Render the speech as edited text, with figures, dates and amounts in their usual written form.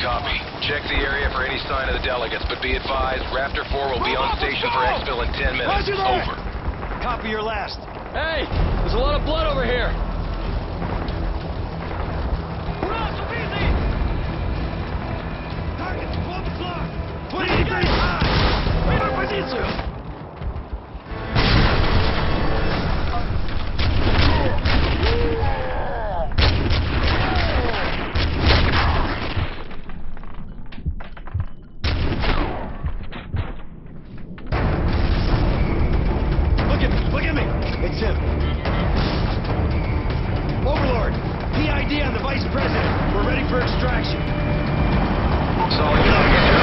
Copy. Check the area for any sign of the delegates, but be advised, Raptor 4 will be on station for exfil in 10 minutes. Roger that. Over. Copy your last. Hey, there's a lot of blood over here. Target, 12 o'clock. 20 degrees high. Wait up, позицию. Look at me. It's him. Overlord, PID on the Vice President. We're ready for extraction. Solid copy.